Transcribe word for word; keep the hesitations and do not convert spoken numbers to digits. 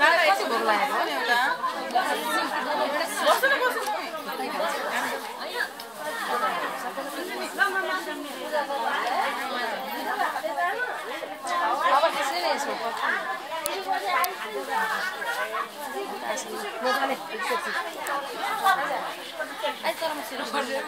कति भोक लागेको हो एउटा बस्नु बस्नु अब त्यसले नै यसो मजाले आई तर म सिरो